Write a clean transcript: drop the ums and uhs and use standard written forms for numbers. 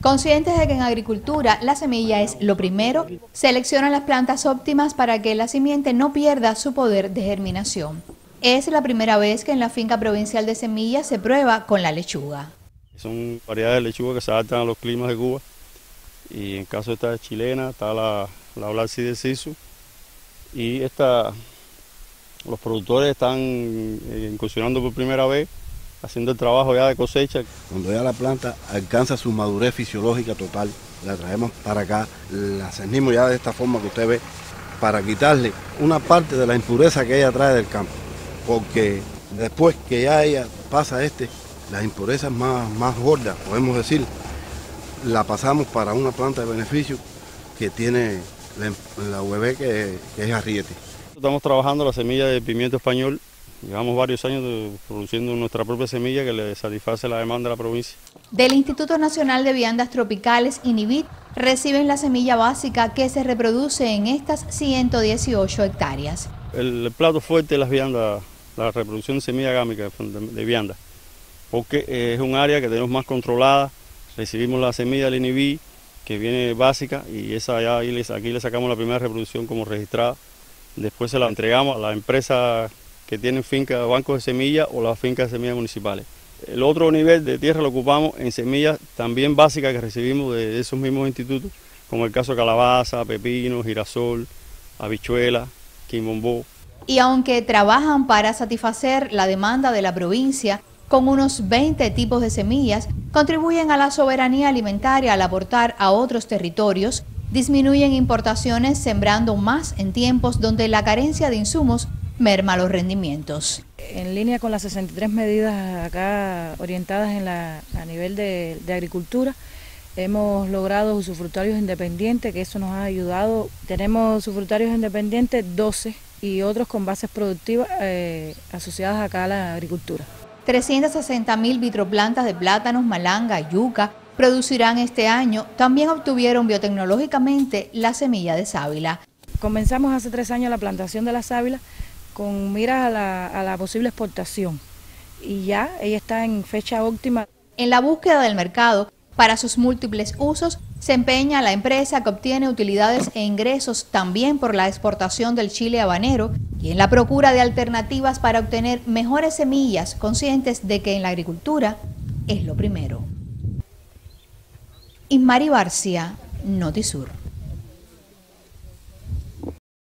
Conscientes de que en agricultura la semilla es lo primero, seleccionan las plantas óptimas para que la simiente no pierda su poder de germinación. Es la primera vez que en la finca provincial de semillas se prueba con la lechuga. Son variedades de lechuga que se adaptan a los climas de Cuba y en caso de esta chilena está la Black Seed Sisu y los productores están incursionando por primera vez haciendo el trabajo ya de cosecha. Cuando ya la planta alcanza su madurez fisiológica total, la traemos para acá, la cernimos ya de esta forma que usted ve, para quitarle una parte de la impureza que ella trae del campo, porque después que ya ella pasa las impurezas más gordas, podemos decir, la pasamos para una planta de beneficio que tiene la UV que es arriete. Estamos trabajando la semilla de pimiento español. Llevamos varios años produciendo nuestra propia semilla que le satisface la demanda de la provincia. Del Instituto Nacional de Viandas Tropicales, INIVIT, reciben la semilla básica que se reproduce en estas 118 hectáreas. El plato fuerte de las viandas, la reproducción de semilla gámica de vianda, porque es un área que tenemos más controlada. Recibimos la semilla del INIVIT, que viene básica, y aquí le sacamos la primera reproducción como registrada. Después se la entregamos a la empresa que tienen fincas, bancos de semillas o las fincas de semillas municipales. El otro nivel de tierra lo ocupamos en semillas también básicas que recibimos de esos mismos institutos, como el caso de calabaza, pepino, girasol, habichuela, quimbombó. Y aunque trabajan para satisfacer la demanda de la provincia, con unos 20 tipos de semillas, contribuyen a la soberanía alimentaria al aportar a otros territorios, disminuyen importaciones sembrando más en tiempos donde la carencia de insumos merma los rendimientos. En línea con las 63 medidas acá orientadas a nivel de agricultura, hemos logrado usufructuarios independientes, que eso nos ha ayudado. Tenemos usufructuarios independientes 12 y otros con bases productivas asociadas acá a la agricultura. 360.000 vitroplantas de plátanos, malanga, yuca producirán este año. También obtuvieron biotecnológicamente la semilla de sábila. Comenzamos hace 3 años la plantación de la sábila con miras a la posible exportación y ya ella está en fecha óptima. En la búsqueda del mercado para sus múltiples usos se empeña la empresa, que obtiene utilidades e ingresos también por la exportación del chile habanero y en la procura de alternativas para obtener mejores semillas, conscientes de que en la agricultura es lo primero. Ismari Barcia, Notisur.